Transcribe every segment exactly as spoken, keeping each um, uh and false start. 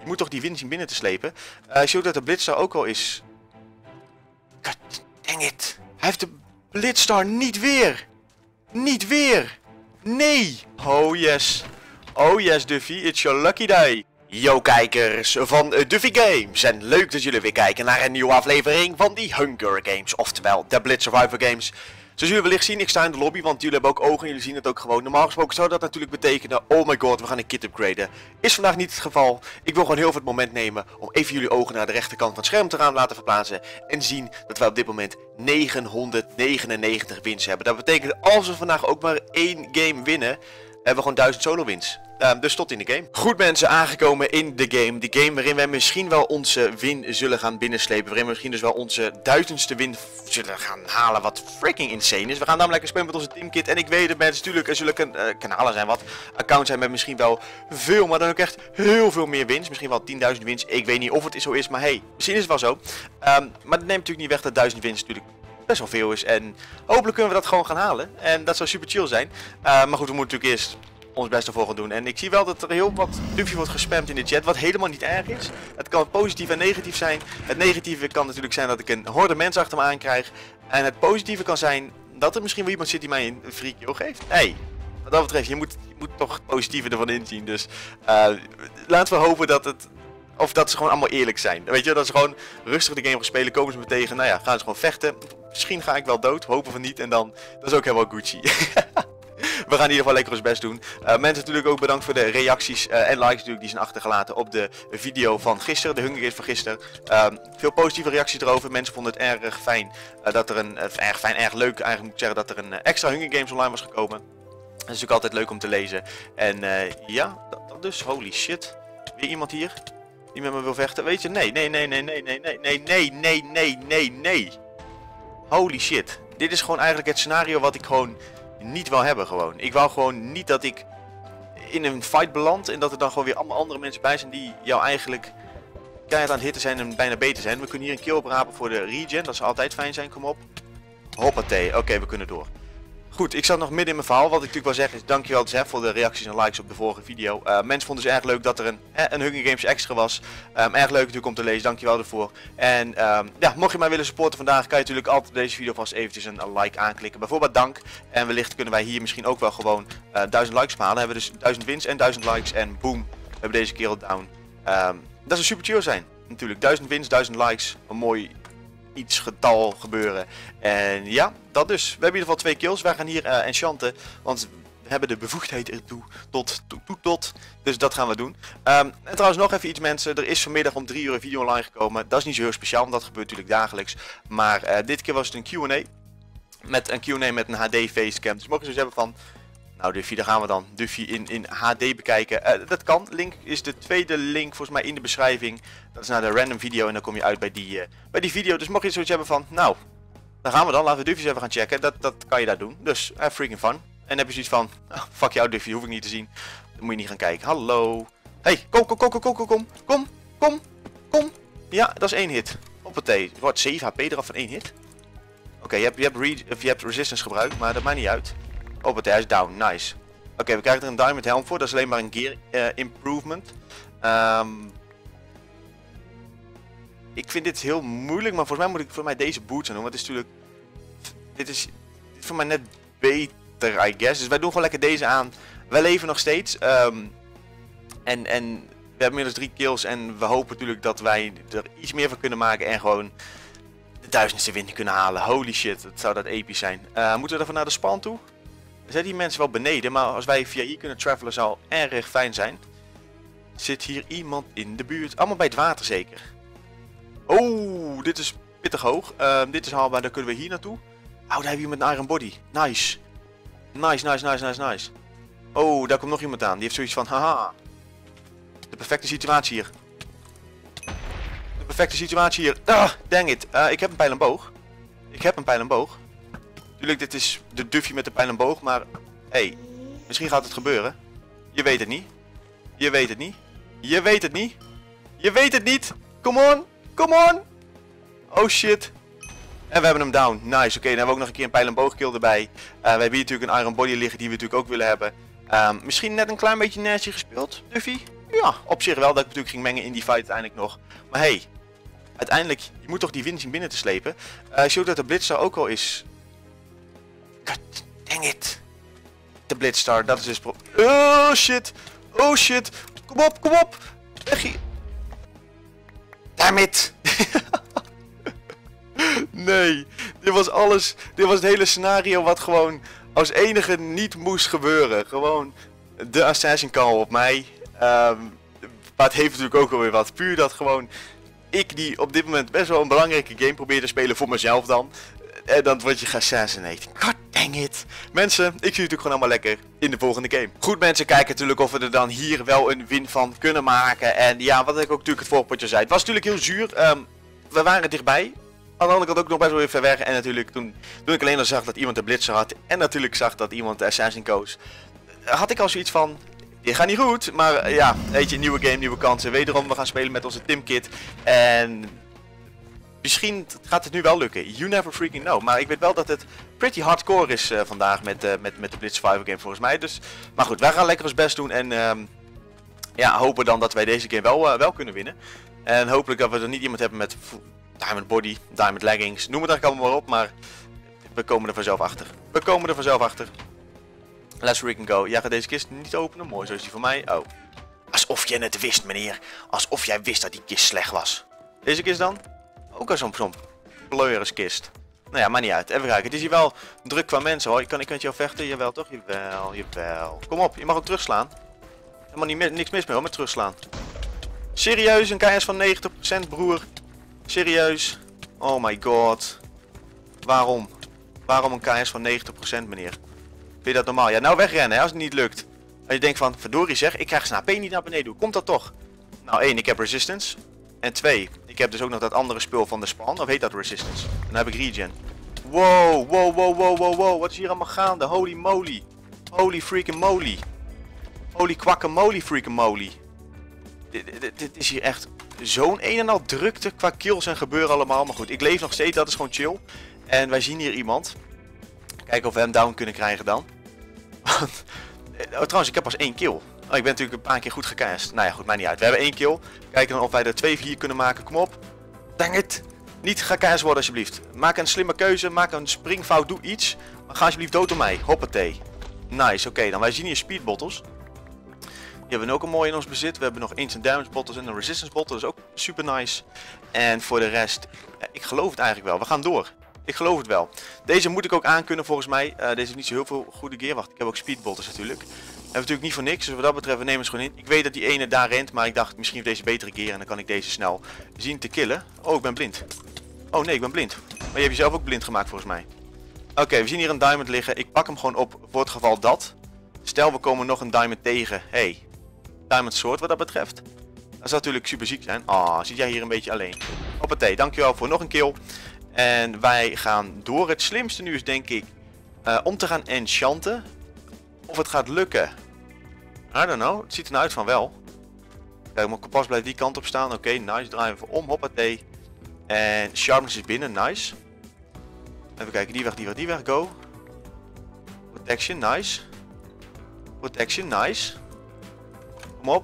Je moet toch die win zien binnen te slepen. Uh, je ziet ook dat de Blitzstar ook al is. God dang it. Hij heeft de Blitzstar niet weer. Niet weer. Nee. Oh yes. Oh yes Duffy, it's your lucky day. Yo kijkers van Duffy Games. En leuk dat jullie weer kijken naar een nieuwe aflevering van die Hunger Games. Oftewel de Blitz Survivor Games. Zoals jullie wellicht zien, ik sta in de lobby, want jullie hebben ook ogen en jullie zien het ook gewoon. Normaal gesproken zou dat natuurlijk betekenen, oh my god, we gaan een kit upgraden. Is vandaag niet het geval. Ik wil gewoon heel veel het moment nemen om even jullie ogen naar de rechterkant van het scherm te gaan laten verplaatsen. En zien dat wij op dit moment negenhonderdnegenennegentig wins hebben. Dat betekent als we vandaag ook maar één game winnen, hebben we gewoon duizend solo wins. Uh, dus tot in de game. Goed mensen, aangekomen in de game. De game waarin wij misschien wel onze win zullen gaan binnenslepen. Waarin we misschien dus wel onze duizendste win zullen gaan halen. Wat freaking insane is. We gaan namelijk lekker spelen met onze teamkit. En ik weet het mensen, natuurlijk er zullen kan, uh, kanalen zijn wat. Accounts zijn met misschien wel veel, maar dan ook echt heel veel meer wins. Misschien wel tienduizend wins. Ik weet niet of het zo is, maar hey, misschien is het wel zo. Um, maar dat neemt natuurlijk niet weg dat duizend wins natuurlijk best wel veel is. En hopelijk kunnen we dat gewoon gaan halen. En dat zou super chill zijn. Uh, maar goed, we moeten natuurlijk eerst ons best ervoor gaan doen. En ik zie wel dat er heel wat Duffy wordt gespamd in de chat, wat helemaal niet erg is. Het kan positief en negatief zijn. Het negatieve kan natuurlijk zijn dat ik een horde mensen achter me aan krijg. En het positieve kan zijn dat er misschien wel iemand zit die mij een free kill geeft. Hey, wat dat betreft, je moet, je moet toch het positieve ervan inzien. Dus uh, laten we hopen dat het, of dat ze gewoon allemaal eerlijk zijn. Weet je, dat ze gewoon rustig de game gaan spelen, komen ze me tegen. Nou ja, gaan ze gewoon vechten. Misschien ga ik wel dood, hopen van niet. En dan, dat is ook helemaal Gucci. We gaan in ieder geval lekker ons best doen. Uh, mensen natuurlijk ook bedankt voor de reacties uh, en likes natuurlijk die zijn achtergelaten op de video van gisteren, de Hunger Games van gisteren. Uh, veel positieve reacties erover. Mensen vonden het erg fijn uh, dat er een, uh, erg fijn, erg leuk eigenlijk moet ik zeggen dat er een uh, extra Hunger Games online was gekomen. Dat is natuurlijk altijd leuk om te lezen. En uh, ja, dat, dat dus, holy shit. Weer iemand hier die met me wil vechten. Weet je, nee, nee, nee, nee, nee, nee, nee, nee, nee, nee, nee, nee, nee. Holy shit. Dit is gewoon eigenlijk het scenario wat ik gewoon niet wil hebben gewoon. Ik wou gewoon niet dat ik in een fight beland en dat er dan gewoon weer allemaal andere mensen bij zijn die jou eigenlijk keihard aan het hitten zijn en bijna beter zijn. We kunnen hier een kill oprapen voor de regen, dat zou altijd fijn zijn, kom op. Hoppatee, oké, okay, we kunnen door. Goed, ik zat nog midden in mijn verhaal. Wat ik natuurlijk wil zeggen is dankjewel dus, hè, voor de reacties en likes op de vorige video. Uh, mensen vonden het erg leuk dat er een, hè, een Hunger Games extra was. Um, erg leuk natuurlijk om te lezen, dankjewel ervoor. En um, ja, mocht je mij willen supporten vandaag, kan je natuurlijk altijd op deze video vast eventjes een, een like aanklikken. Bijvoorbeeld dank. En wellicht kunnen wij hier misschien ook wel gewoon uh, duizend likes halen. Dan hebben we dus duizend wins en duizend likes en boom, we hebben deze kerel down. Um, dat zou super chill zijn, natuurlijk. duizend wins, duizend likes, een mooi iets getal gebeuren. En ja, dat dus. We hebben in ieder geval twee kills. Wij gaan hier uh, enchanten, want we hebben de bevoegdheid ertoe tot, tot, tot, tot. Dus dat gaan we doen. Um, en trouwens nog even iets mensen. Er is vanmiddag om drie uur een video online gekomen. Dat is niet zo heel speciaal, want dat gebeurt natuurlijk dagelijks. Maar uh, dit keer was het een Q en A. Met een Q en A met een H D facecam. Dus mocht je zoiets hebben van, nou Duffy, daar gaan we dan. Duffy in, in H D bekijken. Uh, dat kan. Link is de tweede link volgens mij in de beschrijving. Dat is naar de random video en dan kom je uit bij die, uh, bij die video. Dus mocht je zoiets hebben van, nou, daar gaan we dan. Laten we Duffy's even gaan checken. Dat, dat kan je daar doen. Dus uh, freaking fun. En heb je zoiets van, oh, fuck jou Duffy, hoef ik niet te zien. Dan moet je niet gaan kijken. Hallo. Hey, kom, kom, kom, kom, kom, kom, kom, kom, kom, kom. Ja, dat is één hit. Hoppatee. Er wordt zeven H P eraf van één hit. Oké, okay, je, hebt, je, hebt re je hebt resistance gebruikt, maar dat maakt niet uit. Hoppatee, hij is down. Nice. Oké, okay, we krijgen er een diamond helm voor. Dat is alleen maar een gear uh, improvement. Um, ik vind dit heel moeilijk, maar volgens mij moet ik voor mij deze boots aan doen. Want het is natuurlijk, dit is, dit is voor mij net beter, I guess. Dus wij doen gewoon lekker deze aan. Wij leven nog steeds. Um, en, en we hebben inmiddels drie kills. En we hopen natuurlijk dat wij er iets meer van kunnen maken. En gewoon de duizendste win kunnen halen. Holy shit, dat zou dat episch zijn. Uh, moeten we even naar de spawn toe? Er zijn die mensen wel beneden. Maar als wij via hier kunnen travelen zou erg fijn zijn. Zit hier iemand in de buurt? Allemaal bij het water zeker. Oh, dit is pittig hoog. Uh, dit is haalbaar, dan kunnen we hier naartoe. Oh, daar hebben we iemand met een iron body. Nice. Nice, nice, nice, nice, nice. Oh, daar komt nog iemand aan. Die heeft zoiets van, haha. De perfecte situatie hier. De perfecte situatie hier. Ah, dang it. Uh, ik heb een pijl en boog. Ik heb een pijl en boog. Tuurlijk, dit is de Duffy met de pijl en boog, maar... Hey, misschien gaat het gebeuren. Je weet het niet. Je weet het niet. Je weet het niet. Je weet het niet. Come on. Come on. Oh shit. En we hebben hem down. Nice. Oké, okay, dan hebben we ook nog een keer een pijl en boogkill erbij. Uh, we hebben hier natuurlijk een iron body liggen die we natuurlijk ook willen hebben. Um, misschien net een klein beetje nasty gespeeld, Duffy. ja, op zich wel dat ik natuurlijk ging mengen in die fight uiteindelijk nog. Maar hey, uiteindelijk, je moet toch die win zien binnen te slepen. Uh, show dat de Blitzstar ook al is. God dang it. De Blitzstar, dat is dus pro... Oh shit. Oh shit. Kom op, kom op. Weg hier. Damn it. Nee, dit was alles. Dit was het hele scenario wat gewoon als enige niet moest gebeuren. Gewoon de assassin call op mij. Um, maar het heeft natuurlijk ook alweer wat. Puur dat gewoon ik die op dit moment best wel een belangrijke game probeer te spelen voor mezelf dan. En dan word je geassassinate. God dang it. Mensen, ik zie het natuurlijk gewoon allemaal lekker in de volgende game. Goed mensen, kijken natuurlijk of we er dan hier wel een win van kunnen maken. En ja, wat ik ook natuurlijk het vorige potje zei. Het was natuurlijk heel zuur. Um, we waren dichtbij. Aan de andere kant ook nog best wel weer ver weg. En natuurlijk toen, toen ik alleen al zag dat iemand de Blitzer had. En natuurlijk zag dat iemand de Assassin koos. Had ik al zoiets van... Dit gaat niet goed. Maar uh, ja, weet je, nieuwe game, nieuwe kansen. Wederom, we gaan spelen met onze Timkit. En... Misschien gaat het nu wel lukken. You never freaking know. Maar ik weet wel dat het pretty hardcore is uh, vandaag met, uh, met, met de Blitz Survivor game volgens mij. Dus, maar goed, wij gaan lekker ons best doen. En um, ja, hopen dan dat wij deze game wel, uh, wel kunnen winnen. En hopelijk dat we er niet iemand hebben met diamond body, diamond leggings. Noem het eigenlijk allemaal maar op. Maar we komen er vanzelf achter. We komen er vanzelf achter. Let's freaking go. Jij gaat deze kist niet openen. Mooi, zo is die voor mij. Oh. Alsof je het wist, meneer. Alsof jij wist dat die kist slecht was. Deze kist dan? Ook al zo'n zo'n pleurenskist. Nou ja, maakt niet uit. Even kijken. Het is hier wel druk qua mensen hoor. Ik kan ik met jou vechten? Jawel toch? Jawel, jawel. Kom op, je mag ook terugslaan. Helemaal niet mis, niks mis meer hoor met terugslaan. Serieus, een K S van negentig procent broer. Serieus. Oh my god. Waarom? Waarom een K S van negentig procent meneer? Vind je dat normaal? Ja, nou wegrennen hè, als het niet lukt. Als je denkt van, verdorie zeg, ik krijg zijn H P niet naar beneden. Hoe komt dat toch? Nou één, ik heb resistance. En twee, ik heb dus ook nog dat andere spul van de spawn, of heet dat resistance? Dan heb ik regen. Wow, wow, wow, wow, wow, wow, wat is hier allemaal gaande? Holy moly. Holy freaking moly. Holy quackamoly freaking moly. Dit, dit, dit is hier echt zo'n een en al drukte qua kills en gebeuren allemaal. Maar goed, ik leef nog steeds, dat is gewoon chill. En wij zien hier iemand. Kijken of we hem down kunnen krijgen dan. oh, trouwens, ik heb pas één kill. Oh, ik ben natuurlijk een paar keer goed gecast. Nou ja, goed, maakt niet uit. We hebben één kill. Kijken dan of wij er twee vier kunnen maken. Kom op. Dang it. Niet gecast worden alsjeblieft. Maak een slimme keuze. Maak een springfout. Doe iets. Maar ga alsjeblieft dood door mij. Hoppatee. Nice. Oké, okay, dan wij zien hier speed bottles. Die hebben we ook een mooie in ons bezit. We hebben nog ancient damage bottles en een resistance bottle. Dat is ook super nice. En voor de rest, ik geloof het eigenlijk wel. We gaan door. Ik geloof het wel. Deze moet ik ook aankunnen volgens mij. Uh, deze heeft niet zo heel veel goede gear. Wacht, ik heb ook speed bottles natuurlijk. Hebben we natuurlijk niet voor niks, dus wat dat betreft, we nemen ze gewoon in. Ik weet dat die ene daar rent, maar ik dacht misschien heeft deze betere gear en dan kan ik deze snel zien te killen. Oh, ik ben blind. Oh nee, ik ben blind. Maar je hebt jezelf ook blind gemaakt volgens mij. Oké, okay, we zien hier een diamond liggen. Ik pak hem gewoon op voor het geval dat. Stel, we komen nog een diamond tegen. Hey, diamond sword wat dat betreft. Dat zou natuurlijk super ziek zijn. Ah, oh, zit jij hier een beetje alleen. Hoppatee, dankjewel voor nog een kill. En wij gaan door. Het slimste nu is denk ik uh, om te gaan enchanten. Of het gaat lukken. I don't know. Het ziet er nou uit van wel. Kijk, mijn kompas blijft die kant op staan. Oké, okay, nice. Draaien we om. Hoppatee. En sharpness is binnen. Nice. Even kijken. Die weg, die weg, die weg. Go. Protection. Nice. Protection. Nice. Kom op.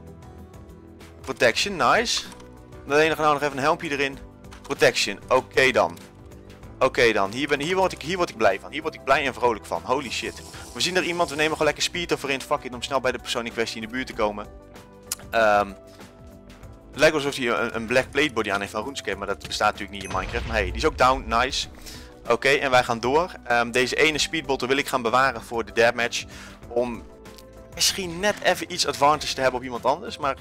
Protection. Nice. Dan gaan we nog even een helmpje erin. Protection. Oké okay dan. Oké okay dan, hier, ben, hier, word ik, hier word ik blij van. Hier word ik blij en vrolijk van. Holy shit. We zien er iemand, we nemen gewoon lekker speed over in. Fuck it, om snel bij de persoon in kwestie in de buurt te komen. Um, het lijkt alsof hij een, een black plate body aan heeft van RuneScape, maar dat bestaat natuurlijk niet in Minecraft. Maar hey, die is ook down, nice. Oké, okay, en wij gaan door. Um, deze ene speedbottle wil ik gaan bewaren voor de deathmatch. Om misschien net even iets advantage te hebben op iemand anders, maar...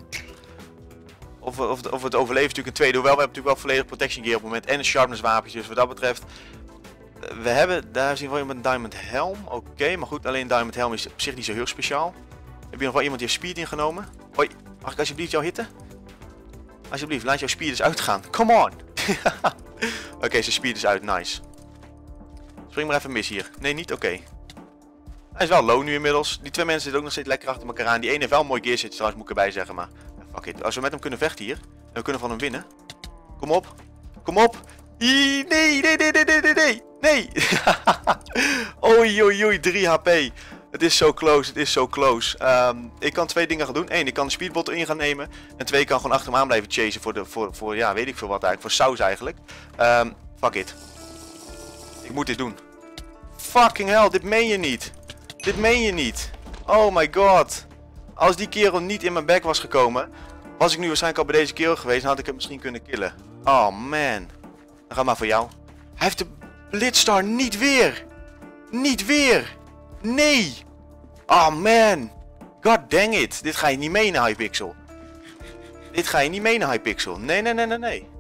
Of, of, of het overleven natuurlijk een tweede. Hoewel we hebben natuurlijk wel volledig protection gear op het moment. En een sharpness wapentje. Dus wat dat betreft. We hebben. Daar zien we wel iemand een diamond helm. Oké, okay, maar goed. Alleen diamond helm is op zich niet zo heel speciaal. Heb je nog wel iemand die heeft speed ingenomen? Hoi. Mag ik alsjeblieft jou hitten? Alsjeblieft, laat jouw speed eens uitgaan. Come on. Oké, okay, zijn speed is uit. Nice. Spring maar even mis hier. Nee, niet? Oké. Okay. Hij is wel low nu inmiddels. Die twee mensen zitten ook nog steeds lekker achter elkaar aan. Die ene heeft wel een mooi gear zit trouwens, moet ik erbij zeggen. Maar fuck it. Als we met hem kunnen vechten hier. En we kunnen van hem winnen. Kom op. Kom op. Nee, nee, nee, nee, nee, nee, nee. Nee. Oei, oei, oei. drie H P. Het is zo close, het is zo close. Um, ik kan twee dingen gaan doen. Eén, ik kan de speedbot erin gaan nemen. En twee, ik kan gewoon achter hem aan blijven chasen voor, de, voor, voor ja, weet ik veel wat eigenlijk. Voor saus eigenlijk. Um, fuck it. Ik moet dit doen. Fucking hell, dit meen je niet. Dit meen je niet. Oh my god. Als die kerel niet in mijn bek was gekomen, was ik nu waarschijnlijk al bij deze kerel geweest en had ik hem misschien kunnen killen. Oh man. Dan ga maar voor jou. Hij heeft de Blitzstar niet weer. Niet weer. Nee. Oh man. God dang it. Dit ga je niet mee naar Hypixel. Dit ga je niet mee naar Hypixel. Nee, nee, nee, nee, nee.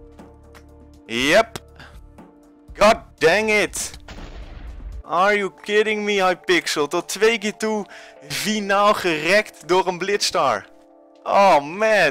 Yep. God dang it. Are you kidding me, Hypixel? Tot twee keer toe finaal gerekt door een Blitzstar. Oh man.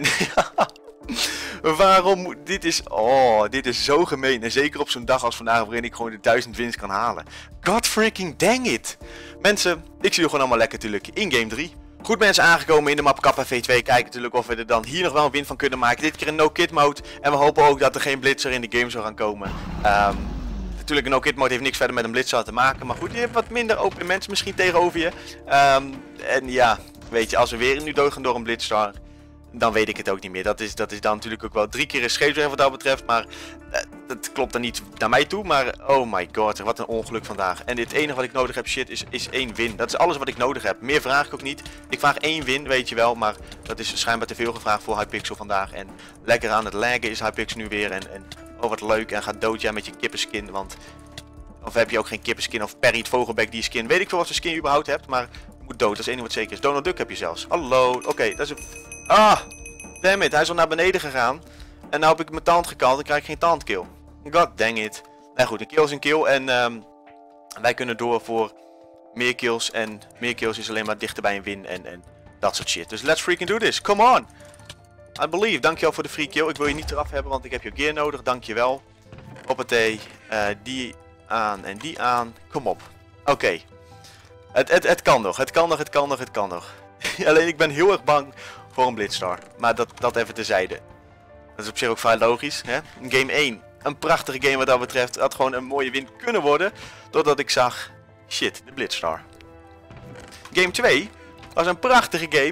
Waarom moet... Dit is... Oh, dit is zo gemeen. En zeker op zo'n dag als vandaag waarin ik gewoon de duizend wins kan halen. God freaking dang it. Mensen, ik zie jullie gewoon allemaal lekker natuurlijk in game drie. Goed mensen, aangekomen in de map Kappa V twee. Kijken natuurlijk of we er dan hier nog wel een win van kunnen maken. Dit keer een no-kit mode. En we hopen ook dat er geen blitzer in de game zou gaan komen. Um, natuurlijk een no-kit mode heeft niks verder met een blitzer te maken. Maar goed, je hebt wat minder open mensen misschien tegenover je. Um, en ja, weet je, als we weer nu doodgaan door een Blitzstar, dan weet ik het ook niet meer. Dat is, dat is dan natuurlijk ook wel drie keer een scheepsrecht wat dat betreft. Maar uh, dat klopt dan niet naar mij toe. Maar oh my god, wat een ongeluk vandaag. En het enige wat ik nodig heb, shit, is, is één win. Dat is alles wat ik nodig heb. Meer vraag ik ook niet. Ik vraag één win, weet je wel. Maar dat is schijnbaar te veel gevraagd voor Hypixel vandaag. En lekker aan het laggen is Hypixel nu weer. En, en oh wat leuk. En gaat dood jij met je kippenskin. Want... Of heb je ook geen kippenskin of Perry het Vogelbek die skin. Weet ik veel wat voor skin je überhaupt hebt. Maar je moet dood. Dat is het enige wat zeker is. Donald Duck heb je zelfs. Hallo. Oké, okay, dat is een... Ah! Damn it. Hij is al naar beneden gegaan. En nou heb ik mijn tand gekald. Dan krijg ik geen tandkill. God dang it. Nou goed, een kill is een kill. En um, wij kunnen door voor meer kills. En meer kills is alleen maar dichter bij een win. En, en dat soort shit. Dus let's freaking do this. Come on. I believe. Dankjewel voor de free kill. Ik wil je niet eraf hebben. Want ik heb je gear nodig. Dankjewel. Hoppatee. Uh, die... aan en die aan. Kom op. Oké. Okay. Het, het, het kan nog. Het kan nog. Het kan nog. Het kan nog. Alleen ik ben heel erg bang voor een Blitzstar. Maar dat, dat even terzijde. Dat is op zich ook vrij logisch. Hè? Game één. Een prachtige game wat dat betreft. Had gewoon een mooie win kunnen worden. Doordat ik zag. Shit. De Blitzstar. Game twee. Was een prachtige game.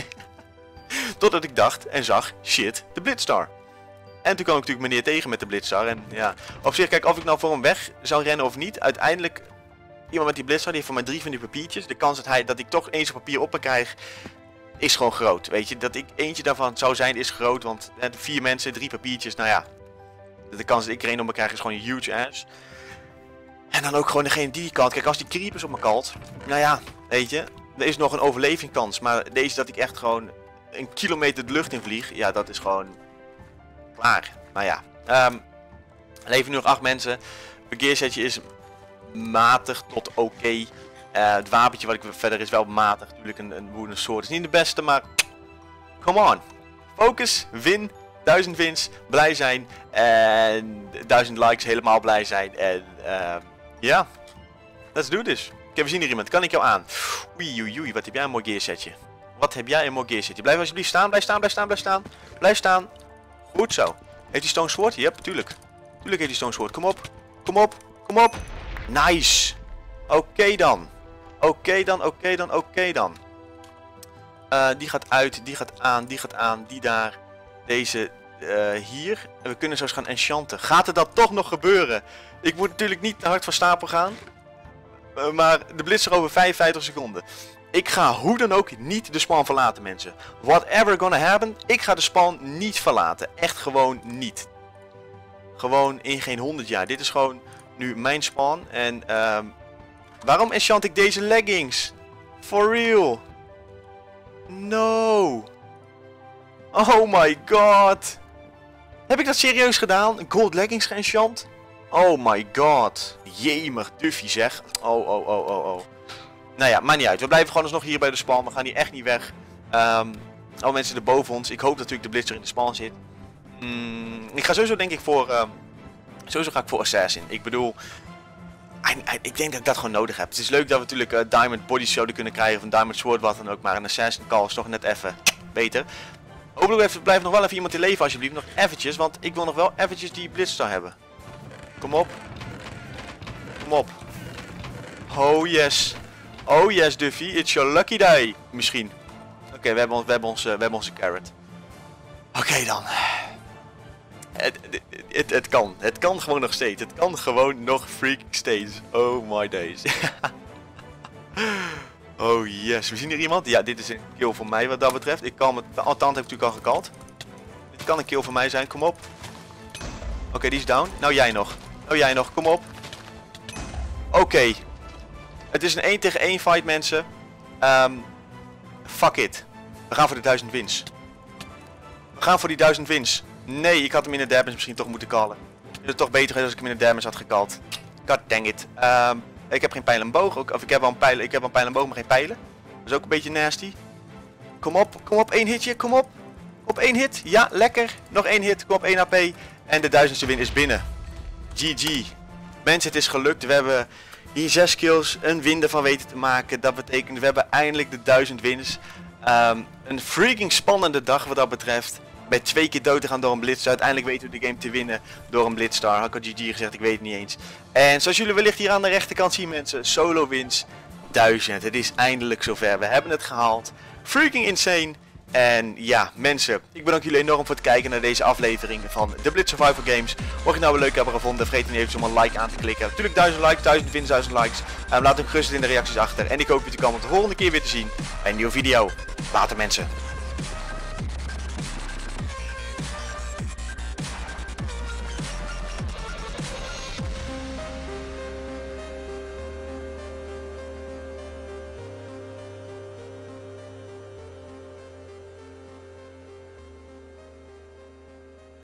Totdat ik dacht en zag. Shit. De Blitzstar. En toen kwam ik natuurlijk meneer tegen met de Blitzstar. En ja, op zich, kijk, of ik nou voor hem weg zou rennen of niet. Uiteindelijk, iemand met die Blitzstar, die heeft voor mij drie van die papiertjes. De kans dat, hij, dat ik toch eens een papier op me krijg, is gewoon groot. Weet je, dat ik eentje daarvan zou zijn, is groot. Want eh, vier mensen, drie papiertjes, nou ja. De kans dat ik er één op me krijg is gewoon huge ass. En dan ook gewoon degene die die kant. Kijk, als die creepers op me kalt, nou ja, weet je. Er is nog een overlevingskans. Maar deze dat ik echt gewoon een kilometer de lucht in vlieg, ja, dat is gewoon... klaar. Maar ja, um, leven nu nog acht mensen. Mijn gearsetje is matig tot oké. Okay. Uh, het wapentje wat ik verder is wel matig. Natuurlijk een, een wooden sword is niet de beste, maar come on. Focus, win, duizend wins, blij zijn. En duizend likes, helemaal blij zijn. En ja, uh, yeah. Let's do this. Kijk, we zien hier iemand. Kan ik jou aan? Oei, oei, oei, wat heb jij een mooi gearsetje. Wat heb jij een mooi gearsetje. Blijf alsjeblieft staan, blijf staan, blijf staan, blijf staan. Blijf staan. Goed zo. Heeft hij Stone Sword? Yep, tuurlijk. Tuurlijk heeft hij Stone Sword. Kom op. Kom op. Kom op. Nice. Oké okay dan. Oké okay dan, oké okay dan, oké okay dan. Uh, die gaat uit, die gaat aan, die gaat aan, die daar. Deze uh, hier. En we kunnen zo eens gaan enchanten. Gaat er dat toch nog gebeuren? Ik moet natuurlijk niet te hard van stapel gaan. Uh, maar de blitzer over vijfenvijftig seconden. Ik ga hoe dan ook niet de spawn verlaten, mensen. Whatever gonna happen, ik ga de spawn niet verlaten. Echt gewoon niet. Gewoon in geen honderd jaar. Dit is gewoon nu mijn spawn. En um, waarom enchant ik deze leggings? For real. No. Oh my god. Heb ik dat serieus gedaan? Gold leggings geenchant? Oh my god. Jemig, Duffy zeg. Oh, oh, oh, oh, oh. Nou ja, maakt niet uit. We blijven gewoon alsnog hier bij de spawn. We gaan hier echt niet weg. Um, alle mensen er boven ons. Ik hoop natuurlijk de blitzer in de spawn zit. Mm, ik ga sowieso denk ik voor... Um, sowieso ga ik voor Assassin. Ik bedoel... I, I, ik denk dat ik dat gewoon nodig heb. Het is leuk dat we natuurlijk uh, Diamond Body Shoulder kunnen krijgen. Of een Diamond Sword, wat dan ook. Maar een Assassin Call is toch net even beter. Hopelijk blijft nog wel even iemand in leven alsjeblieft. Nog eventjes. Want ik wil nog wel eventjes die Blitzstar hebben. Kom op. Kom op. Oh yes. Oh yes, Duffy, it's your lucky day. Misschien. Oké, okay, we hebben, ons, we, hebben ons, uh, we hebben onze carrot. Oké okay, dan. Het, het, het, het kan. Het kan gewoon nog steeds. Het kan gewoon nog freaking steeds. Oh my days. Oh yes. We zien hier iemand. Ja, dit is een kill voor mij wat dat betreft. Ik kan het. De tand heeft natuurlijk al gekald. Dit kan een kill voor mij zijn. Kom op. Oké, okay, die is down. Nou jij nog. Nou jij nog. Kom op. Oké. Okay. Het is een één tegen één fight, mensen. Um, fuck it. We gaan voor de duizend wins. We gaan voor die duizend wins. Nee, ik had hem in de damage misschien toch moeten callen. Het is toch beter geweest als ik hem in de damage had gekald. God dang it. Um, ik heb geen pijl en boog. Ook, of ik heb wel een pijl, ik heb wel een pijl en boog, maar geen pijlen. Dat is ook een beetje nasty. Kom op, kom op, één hitje, kom op. Op één hit. Ja, lekker. Nog één hit, kom op één H P. En de duizendste win is binnen. G G. Mensen, het is gelukt. We hebben hier zes kills, een win ervan weten te maken. Dat betekent, we hebben eindelijk de duizend wins. Um, een freaking spannende dag wat dat betreft. Met twee keer dood te gaan door een Blitzstar. Uiteindelijk weten we de game te winnen door een Blitzstar. Had ik al G G gezegd, ik weet het niet eens. En zoals jullie wellicht hier aan de rechterkant zien, mensen. Solo wins duizend. Het is eindelijk zover. We hebben het gehaald. Freaking insane. En ja, mensen, ik bedank jullie enorm voor het kijken naar deze aflevering van de Blitz Survival Games. Mocht je nou wel leuk hebben gevonden, vergeet niet even om een like aan te klikken. Natuurlijk duizend likes, duizend wins, duizend likes. Um, laat hem gerust in de reacties achter. En ik hoop jullie komen de volgende keer weer te zien bij een nieuwe video. Later mensen.